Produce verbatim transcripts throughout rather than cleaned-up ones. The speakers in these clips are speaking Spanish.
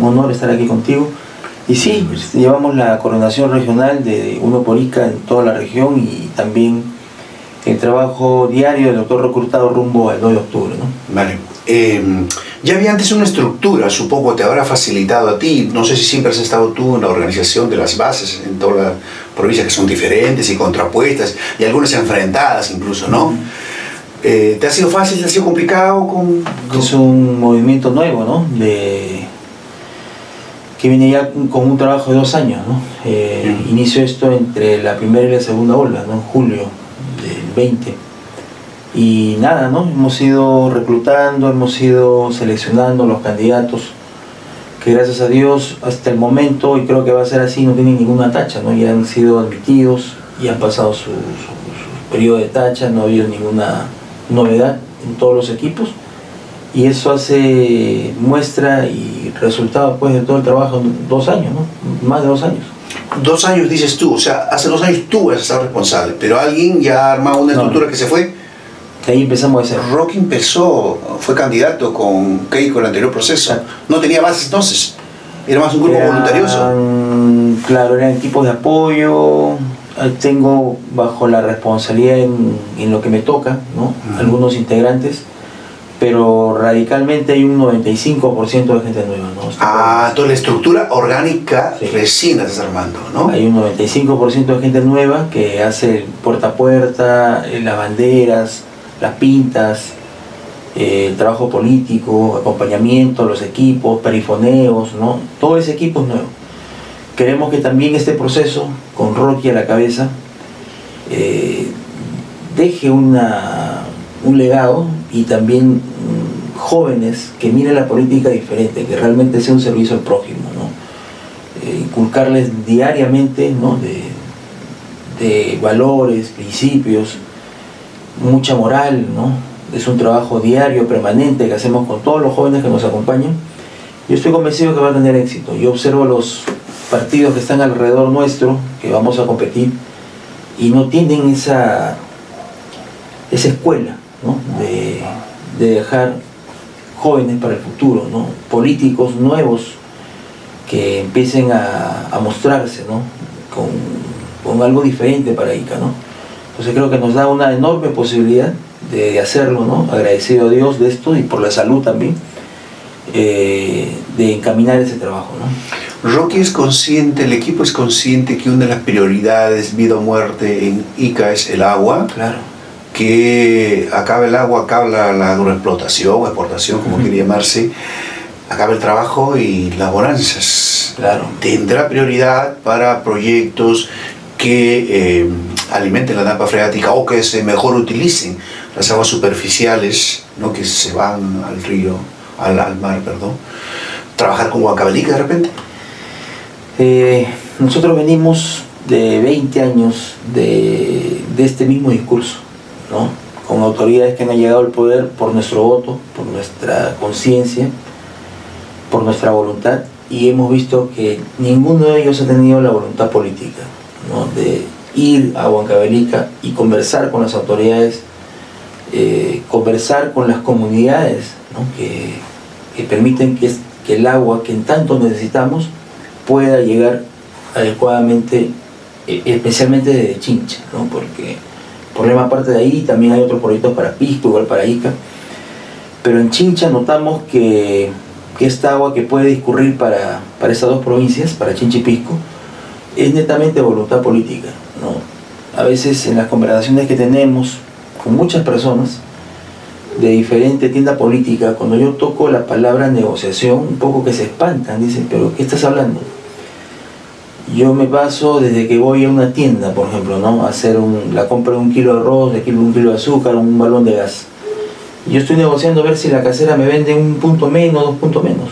honor estar aquí contigo. Y sí, pues, llevamos la coordinación regional de Uno por Ica en toda la región y también el trabajo diario del doctor Roque Hurtado rumbo al dos de octubre, ¿no? Vale. Eh, ya había antes una estructura, supongo te habrá facilitado a ti. No sé si siempre has estado tú en la organización de las bases en toda la provincia, que son diferentes y contrapuestas y algunas enfrentadas incluso, ¿no? Uh-huh. eh, ¿Te ha sido fácil, te ha sido complicado? Con, con... Es un movimiento nuevo, ¿no? De... que viene ya con un trabajo de dos años, ¿no? Eh, uh-huh. Inició esto entre la primera y la segunda ola, ¿no? En julio del veinte. Y nada, ¿no? Hemos ido reclutando, hemos ido seleccionando los candidatos que gracias a Dios hasta el momento, y creo que va a ser así, no tienen ninguna tacha, ¿no? Ya han sido admitidos y han pasado su, su, su periodo de tacha, no ha habido ninguna novedad en todos los equipos y eso hace muestra y resultado pues de todo el trabajo en dos años, ¿no? Más de dos años. Dos años dices tú, o sea, hace dos años tú vas a ser responsable, pero alguien ya ha armado una estructura no, no. que se fue. Ahí empezamos a hacer. Roque empezó, fue candidato con Keiko en el anterior proceso. Exacto. No tenía bases entonces, era más un grupo eran, voluntarioso. Claro, eran equipos de apoyo. Tengo bajo la responsabilidad en, en lo que me toca, ¿no? Uh-huh. Algunos integrantes, pero radicalmente hay un noventa y cinco por ciento de gente nueva, ¿no? Ah, toda la estructura orgánica sí. recién la estás armando, ¿no? Hay un noventa y cinco por ciento de gente nueva que hace puerta a puerta, las banderas, las pintas, eh, el trabajo político, acompañamiento, los equipos, perifoneos, ¿no? Todo ese equipo es nuevo. Queremos que también este proceso, con Roque a la cabeza, eh, deje una, un legado y también mmm, jóvenes que miren la política diferente, que realmente sea un servicio al prójimo, ¿no? Eh, inculcarles diariamente, ¿no? de, de valores, principios, mucha moral, ¿no? Es un trabajo diario, permanente, que hacemos con todos los jóvenes que nos acompañan. Yo estoy convencido que va a tener éxito. Yo observo los partidos que están alrededor nuestro, que vamos a competir, y no tienen esa, esa escuela, ¿no? de, de dejar jóvenes para el futuro, ¿no? Políticos nuevos que empiecen a, a mostrarse, ¿no? con, con algo diferente para Ica, ¿no? Entonces creo que nos da una enorme posibilidad de hacerlo, ¿no? Agradecido a Dios de esto y por la salud también, eh, de encaminar ese trabajo, ¿no? Roque es consciente, el equipo es consciente que una de las prioridades, vida o muerte en Ica, es el agua. Claro. Que acaba el agua, acaba la, la agroexplotación o exportación, como uh-huh. quiere llamarse, acaba el trabajo y las bonanzas. Claro. Tendrá prioridad para proyectos que eh, alimenten la napa freática o que se mejor utilicen las aguas superficiales, ¿no? que se van al río, al, al mar, perdón. ¿Trabajar con Huancavelica de repente? Eh, nosotros venimos de veinte años de, de este mismo discurso, ¿no? Con autoridades que han llegado al poder por nuestro voto, por nuestra conciencia, por nuestra voluntad, y hemos visto que ninguno de ellos ha tenido la voluntad política, ¿no? De ir a Huancavelica y conversar con las autoridades, eh, conversar con las comunidades, ¿no? que, que permiten que, que el agua que en tanto necesitamos pueda llegar adecuadamente, eh, especialmente desde Chincha, ¿no? Porque el problema aparte de ahí también hay otros proyectos para Pisco, igual para Ica, pero en Chincha notamos que, que esta agua que puede discurrir para, para estas dos provincias, para Chincha y Pisco, es netamente voluntad política, ¿no? A veces en las conversaciones que tenemos con muchas personas de diferente tienda política, cuando yo toco la palabra negociación, un poco que se espantan, dicen, pero ¿qué estás hablando? Yo me paso desde que voy a una tienda, por ejemplo, ¿no? A hacer un, la compra de un kilo de arroz, de un kilo de azúcar, un balón de gas. Yo estoy negociando a ver si la casera me vende un punto menos, dos puntos menos.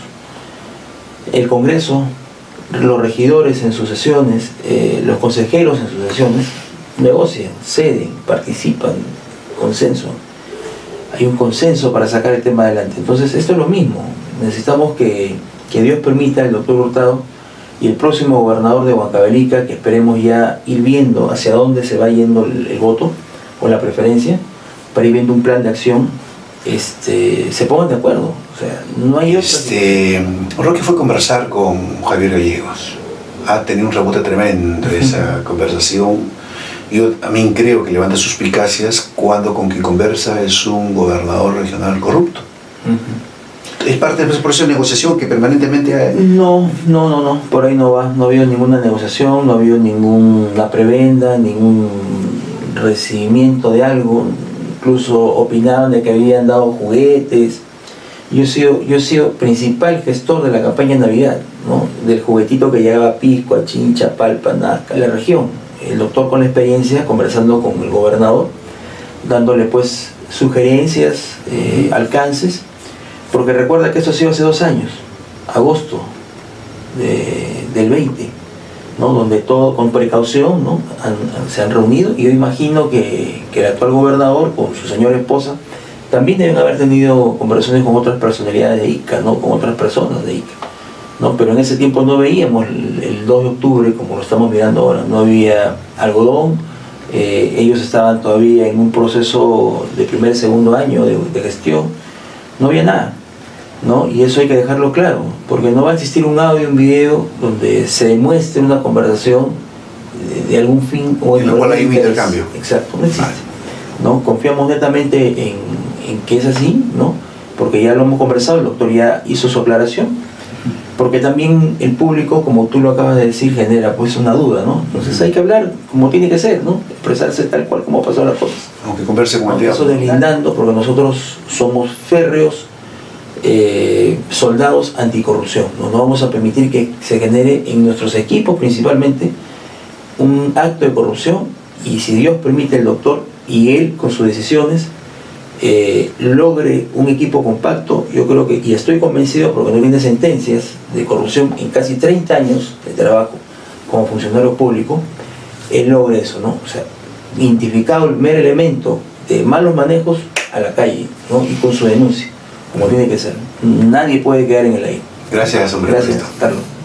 El Congreso, los regidores en sus sesiones, eh, los consejeros en sus sesiones, negocian, ceden, participan, consenso. Hay un consenso para sacar el tema adelante. Entonces esto es lo mismo. Necesitamos que, que Dios permita al doctor Hurtado y el próximo gobernador de Huancavelica, que esperemos ya ir viendo hacia dónde se va yendo el, el voto o la preferencia, para ir viendo un plan de acción, este, se pongan de acuerdo. O O sea, no hay otra. Este, Roque fue a conversar con Javier Gallegos. Ha tenido un rebote tremendo esa conversación. Yo también creo que levanta suspicacias cuando con quien conversa es un gobernador regional corrupto. Uh-huh. ¿Es parte del proceso de negociación que permanentemente hay? No, no, no, no, por ahí no va. No ha habido ninguna negociación, no ha habido ninguna prebenda, ningún recibimiento de algo. Incluso opinaban de que habían dado juguetes. Yo he sido, yo he sido principal gestor de la campaña de Navidad, ¿no? Del juguetito que llegaba a Pisco, a Chincha, Palpa, Nazca, a la región. El doctor con la experiencia, conversando con el gobernador, dándole pues sugerencias, eh, alcances, porque recuerda que esto ha sido hace dos años, agosto de, del veinte, ¿no? Donde todo con precaución, ¿no? han, han, se han reunido, y yo imagino que, que el actual gobernador con su señora esposa también deben haber tenido conversaciones con otras personalidades de Ica, ¿no? Con otras personas de Ica, ¿no? Pero en ese tiempo no veíamos el, el dos de octubre como lo estamos mirando ahora. No había algodón, eh, ellos estaban todavía en un proceso de primer y segundo año de, de gestión, no había nada, ¿no? Y eso hay que dejarlo claro, porque no va a existir un audio, un video donde se demuestre una conversación de, de algún fin o en la cual hay un intercambio. Exacto, no existe, ¿no? Confiamos netamente en, en que es así, ¿no? Porque ya lo hemos conversado, el doctor ya hizo su aclaración, porque también el público, como tú lo acabas de decir, genera pues una duda, ¿no? Entonces hay que hablar como tiene que ser, ¿no? Expresarse tal cual como pasó las cosas. Aunque converse con el diablo. Eso deslindando, porque nosotros somos férreos eh, soldados anticorrupción, ¿no? No vamos a permitir que se genere en nuestros equipos principalmente un acto de corrupción, y si Dios permite, el doctor y él con sus decisiones Eh, logre un equipo compacto. Yo creo que, y estoy convencido porque no viene sentencias de corrupción en casi treinta años de trabajo como funcionario público, él logre eso, ¿no? O sea, identificado el mero elemento de malos manejos, a la calle, ¿no? Y con su denuncia, como tiene que ser. Nadie puede quedar en el aire. Gracias, hombre. Gracias, Carlos.